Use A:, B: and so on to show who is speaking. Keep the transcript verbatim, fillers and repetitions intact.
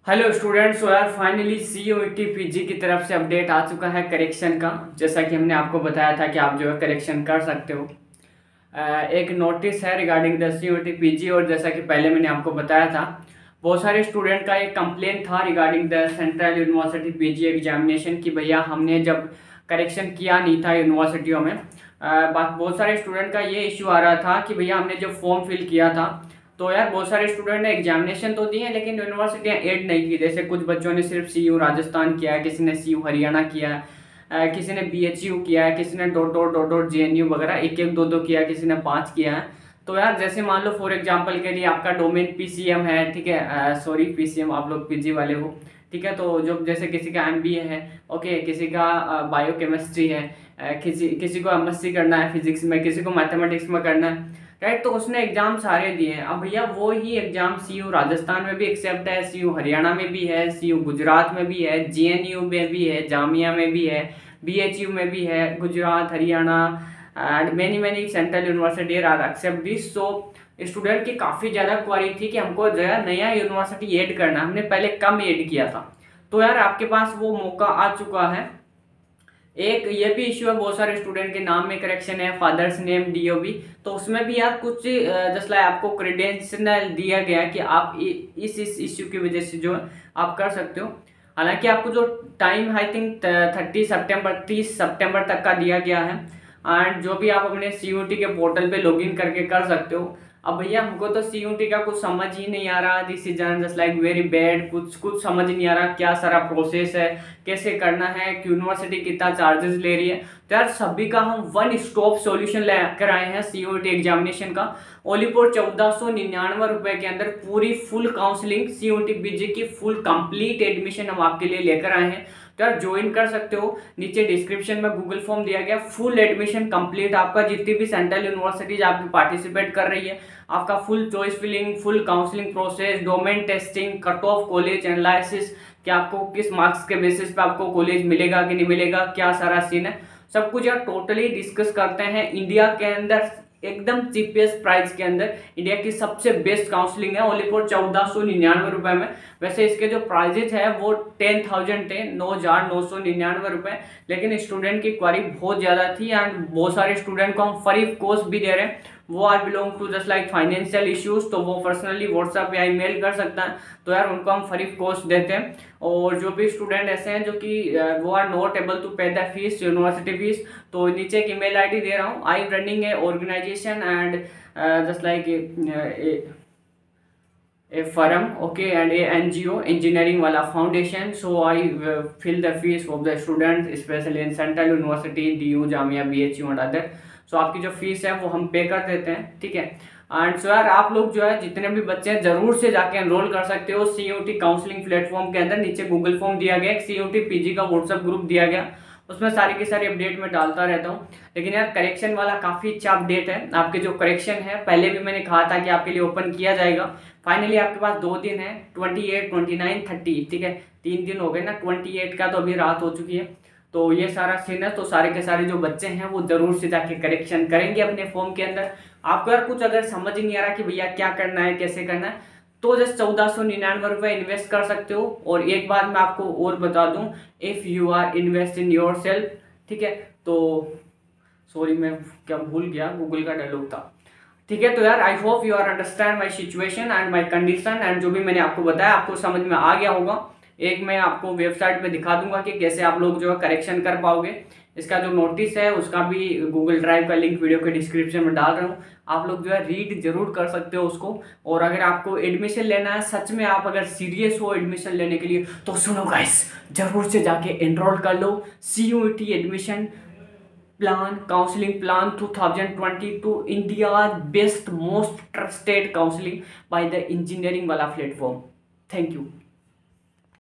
A: Hello students, तो यार finally C U E T P G की तरफ से अपडेट आ चुका है करेक्शन का। जैसा कि हमने आपको बताया था कि आप जो है करेक्शन कर सकते हो। अ, एक नोटिस है regarding the C U E T P G, और जैसा कि पहले मैंने आपको बताया था, बहुत सारे स्टूडेंट का एक कंप्लेंट था regarding the central university P G examination की भैया हमने जब करेक्शन किया नहीं था यूनिवर्सिटियों में। अ, बाकी बहुत सारे स्टूडेंट का ये इश्यू आ रहा था कि भैया हमने जब फॉर्म फिल किया था तो यार बहुत सारे स्टूडेंट ने एग्जामिनेशन तो दिए लेकिन यूनिवर्सिटियाँ ऐड नहीं की। जैसे कुछ बच्चों ने सिर्फ सी यू राजस्थान किया है, किसी ने सी यू हरियाणा किया है, अ, किसी ने बी एच यू किया है, किसी ने dot dot dot dot J N U वगैरह एक एक दो दो किया, किसी ने पाँच किया है। तो यार जैसे मान लो फॉर एग्जांपल के लिए आपका डोमेन पी सी एम है, ठीक है, सॉरी पी सी एम, आप लोग पी जी वाले हो, ठीक है। तो जो जैसे किसी का एम बी ए है, ओके, किसी का बायो केमिस्ट्री है, अ, किसी किसी को एम एस सी करना है फिजिक्स में, किसी को मैथमेटिक्स में करना है, राइट। तो उसने एग्जाम सारे दिए हैं। अब भैया वो ही एग्जाम सी यू राजस्थान में भी एक्सेप्ट है, सी यू हरियाणा में भी है, सी यू गुजरात में भी है, जे एन यू में भी है, जामिया में भी है, बी एच यू में भी है, Gujarat, Haryana and many many central university are accept this. So student की काफ़ी ज़्यादा क्वारी थी कि हमको जो है नया यूनिवर्सिटी ऐड करना, हमने पहले कम ऐड किया था। तो यार आपके पास वो मौका आ चुका है। एक ये भी इश्यू है, बहुत सारे स्टूडेंट के नाम में करेक्शन है, father's name D O B, तो उसमें भी यार कुछ जस्ट लाइक आपको क्रेडेंशियल दिया गया कि आप इ- इस इस इश्यू की वजह से जो है आप कर सकते हो। हालांकि आपको जो टाइम आई थिंक थर्टी सितंबर तीस सितंबर तक का दिया गया है, एंड जो भी आप अपने सी यू टी के पोर्टल पे लॉगिन करके कर सकते हो। अब भैया हमको तो सी यू टी का कुछ समझ ही नहीं आ रहा, this is just like very bad, कुछ कुछ समझ नहीं आ रहा क्या सारा प्रोसेस है, कैसे करना है, कि यूनिवर्सिटी कितना चार्जेस ले रही है। तो यार सभी का हम वन स्टॉप सॉल्यूशन लेकर आए हैं सी यू टी एग्जामिनेशन का। ओनली फॉर चौदह सौ निन्यानवे रुपए के अंदर पूरी full counselling C U T P G की फुल कंप्लीट एडमिशन हम आपके लिए लेकर आए हैं। तो यार ज्वाइन कर सकते हो, नीचे डिस्क्रिप्शन में गूगल फॉर्म दिया गया, फुल एडमिशन कंप्लीट आपका, जितनी भी सेंट्रल यूनिवर्सिटीज आपकी पार्टिसिपेट कर रही है, आपका full choice filling, full counselling process, domain testing, cut off college analysis, कि आपको किस मार्क्स के बेसिस पे आपको कॉलेज मिलेगा कि नहीं मिलेगा, क्या सारा सीन है, सब कुछ यार टोटली डिस्कस करते हैं। इंडिया के अंदर एकदम चीपेस्ट प्राइस के अंदर इंडिया की सबसे बेस्ट काउंसलिंग है, ओनली फॉर चौदह सौ निन्यानवे रुपए में। वैसे इसके जो प्राइजेज है वो टेन थाउजेंड थे, नौ हजार नौ सौ निन्यानवे रुपए, लेकिन स्टूडेंट की क्वारी बहुत ज्यादा थी एंड बहुत सारे स्टूडेंट को हम फ्री कोर्स भी दे रहे हैं। वो are belong to just like financial issues, तो वो पर्सनली व्हाट्सएप या ईमेल कर सकता है, तो यार उनको हम फ्री कोर्स देते हैं। और जो भी स्टूडेंट ऐसे हैं जो कि वो are not able to pay the fees, university fees, तो नीचे एक ईमेल आईडी दे रहा हूँ। I am running a organization and just like a firm, okay, and a N G O, engineering wala foundation, so I uh, fill the fees of the students especially in central university, D U, Jamia, B H U and other। so आपकी जो fees है वो हम पे कर देते हैं, ठीक है। एंड सो यार आप लोग जो है जितने भी बच्चे हैं जरूर से जाके एनरोल कर सकते हो C U T counselling platform के अंदर। नीचे गूगल फॉर्म दिया गया, C U T P G का व्हाट्सएप ग्रुप दिया गया, उसमें सारी की सारी अपडेट मैं डालता रहता हूँ। लेकिन यार करेक्शन वाला काफ़ी अच्छा अपडेट है। आपके जो करेक्शन है पहले भी मैंने कहा था कि आपके लिए ओपन किया जाएगा। फाइनली आपके पास दो दिन है, twenty eight twenty nine thirty, ठीक है, तीन दिन हो गए ना, ट्वेंटी एट का तो अभी रात हो चुकी है। तो ये सारा सीन है, तो सारे के सारे जो बच्चे हैं वो जरूर से जाके करेक्शन करेंगे अपने फॉर्म के अंदर। आपको यार कुछ अगर समझ ही नहीं आ रहा कि भैया क्या करना है, कैसे करना है, तो जस्ट चौदह सौ निन्यानवे रुपये इन्वेस्ट कर सकते हो। और एक बात मैं आपको और बता दूं, if you are invest in your self, ठीक है, तो सॉरी मैं क्या भूल गया, गूगल का डायलॉग था, ठीक है। तो यार I hope you are understand my situation and my condition, and जो भी मैंने आपको बताया आपको समझ में आ गया होगा। एक मैं आपको वेबसाइट पे दिखा दूंगा कि कैसे आप लोग जो है करेक्शन कर पाओगे। इसका जो नोटिस है उसका भी गूगल ड्राइव का लिंक वीडियो के डिस्क्रिप्शन में डाल रहा हूँ, आप लोग जो है रीड जरूर कर सकते हो उसको। और अगर आपको एडमिशन लेना है, सच में आप अगर सीरियस हो एडमिशन लेने के लिए, तो सुनो गाइस, जरूर से जाके एनरोल कर लो C U E T admission plan, counselling plan two thousand twenty two, India best most trusted counselling by the engineering वाला प्लेटफॉर्म। Thank you.